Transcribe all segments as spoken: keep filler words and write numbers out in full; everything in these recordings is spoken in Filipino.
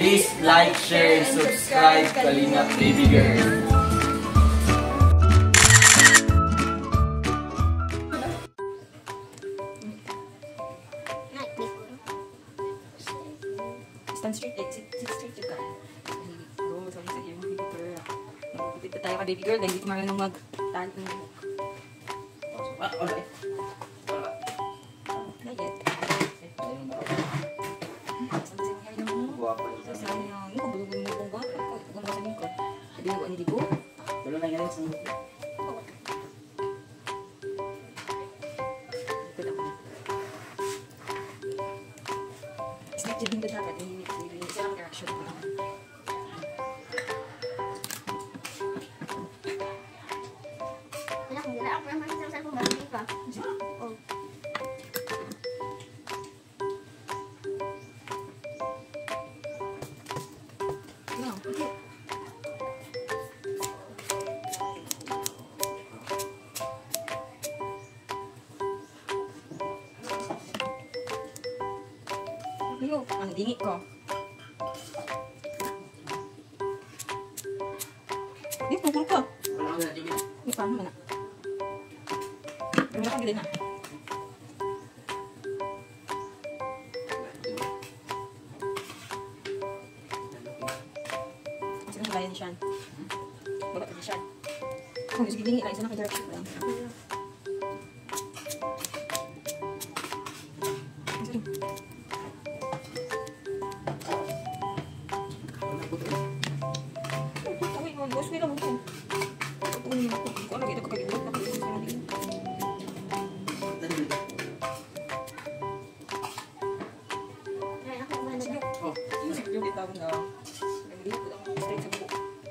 Please like, share, and subscribe Kalingap Baby Girl. Stand straight, eh. Sit, sit straight yung ka. Go, sabi sa iyo, baby girl. Magpupit na tayo ka, baby girl. Dahil hindi ko marunong mag-tahan. Ah, alright. Not yet. Sabi sa iyo, sabi sa iyo, ano ko, bulubulong mo kong ba? Kung ba sabihin ko, sabi ko, hindi ko. Tulo na yan sa mga. Straight yung dapat, hindi isa lang direction ko lang. Wala kong gila. Ako naman sa cellphone ba? Hindi pa. Oh. No, okay. Ayo, ang dingit ko. Eh, pukul ko. Wala ko na dingin. Ini paano mo na? Wala kang gilid na. Sige na ni Sean. Baba ka si Sean. Kung sige dingit lang, isa na ka-direction ko lang. Sige. Uy, bos ko lang mo. Uy, ko ano kita kapag-ibot na kasi sa mga Ay, ako ba na? Oh, yung itawag na nag-dito lang straight sa buko.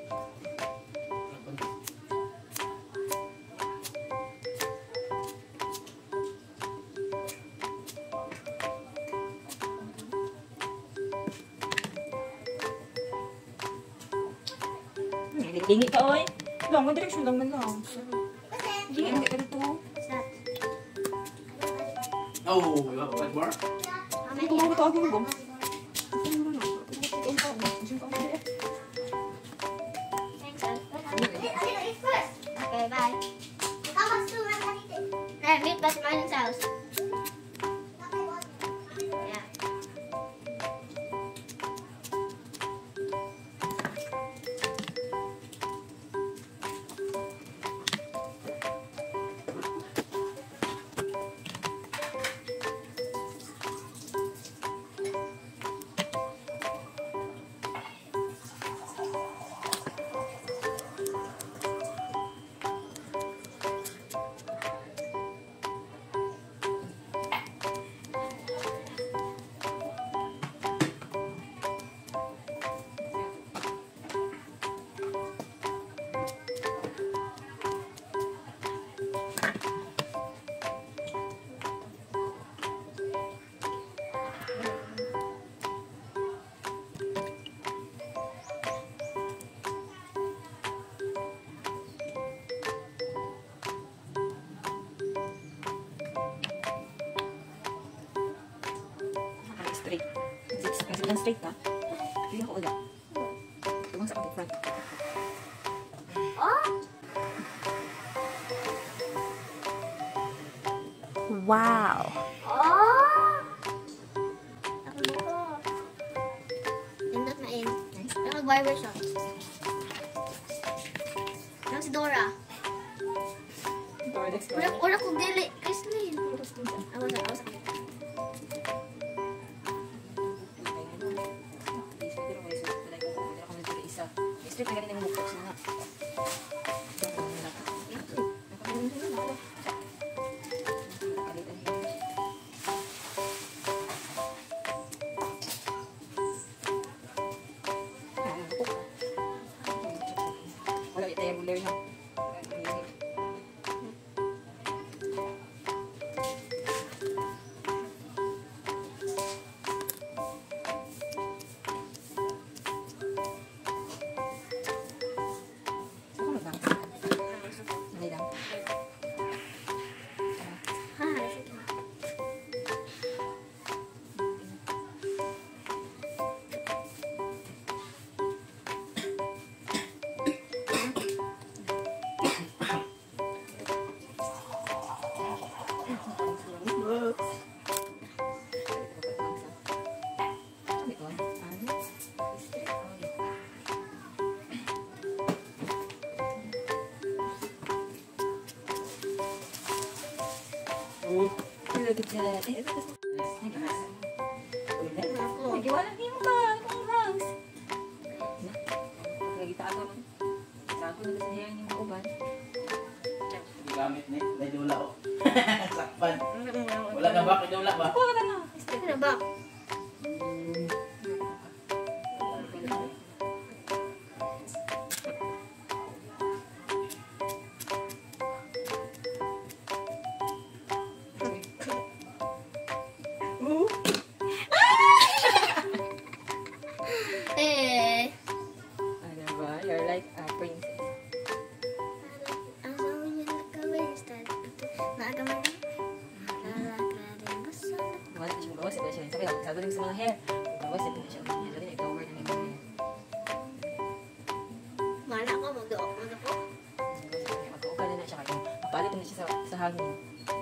Dingit ka, oy. Lang, ang direksyon lang man lang. Dingit ka dito. oh, what more? Hindi ko mga tawagin mo ba? Okay, bye. Ikaw magsulat ka dito. Eh, meet ba si Manong sa house? Yeah. Straight. Kasi lang straight ka. Hindi ako ulit. Tumang sa aking front. Oh! Wow! Oh! Ako na ko. Nindot na in. Nice. Ako mag-barber shop. Ano si Dora? Ura, ura kong dili. Kristlyn. Awas na, awas na. Straight na ganun yung mukha siya nga. Wala, ito yung bulir na. Look at that. Eh, ito, ito. Ako. Nagiwala niyo ba? Kung hangs. Nagkita ako. Sabi na sa hair niyo mga uban. Gamit ni, may dula o. Sakpan. Wala na ba? May dula ba? Ako ka na. Ito na ba? Eh. Ano ba? You're like a princess. Ang sabi niya nagkawin. Maaga man lang. Lalakarin basta. Wala na siya magawa. Sabi siya. Sabi lang, sabi lang sa mga hair. Magawa, sabi na siya. Sabi na, ikaw na yung mga hair. Mana ako magdook mo na po. Magkauka na na siya. Kaya mapalit na siya sa, sa hangin.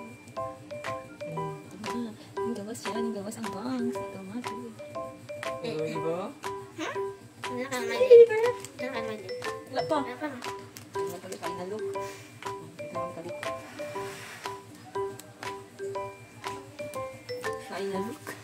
Mm. Ang gawas siya. Ang gawas ang bangs. Ito mga ito. Oh, di ba? Ano ka mali? Ano ka mali? Wala pa. Ano pa? Nagpalit pa na look. Ito ang palit. Final look.